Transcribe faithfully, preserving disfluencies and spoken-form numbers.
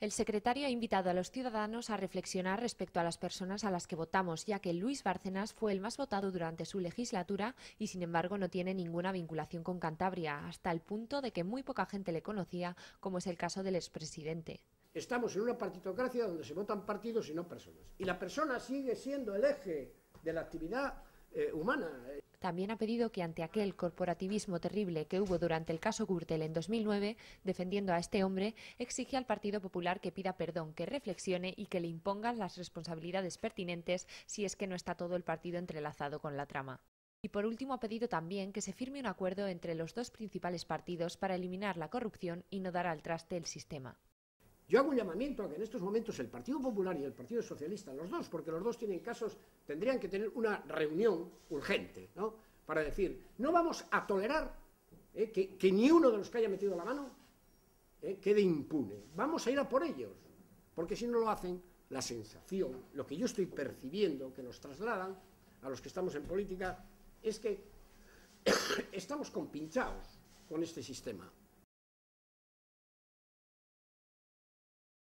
El secretario ha invitado a los ciudadanos a reflexionar respecto a las personas a las que votamos, ya que Luis Bárcenas fue el más votado durante su legislatura y, sin embargo, no tiene ninguna vinculación con Cantabria, hasta el punto de que muy poca gente le conocía, como es el caso del expresidente. Estamos en una partitocracia donde se votan partidos y no personas. Y la persona sigue siendo el eje de la actividad eh, humana. También ha pedido que ante aquel corporativismo terrible que hubo durante el caso Gürtel en dos mil nueve, defendiendo a este hombre, exige al Partido Popular que pida perdón, que reflexione y que le impongan las responsabilidades pertinentes si es que no está todo el partido entrelazado con la trama. Y por último ha pedido también que se firme un acuerdo entre los dos principales partidos para eliminar la corrupción y no dar al traste el sistema. Yo hago un llamamiento a que en estos momentos el Partido Popular y el Partido Socialista, los dos, porque los dos tienen casos, tendrían que tener una reunión urgente, ¿no?, para decir, no vamos a tolerar eh, que, que ni uno de los que haya metido la mano eh, quede impune. Vamos a ir a por ellos, porque si no lo hacen, la sensación, lo que yo estoy percibiendo que nos trasladan a los que estamos en política, es que estamos compinchados con este sistema.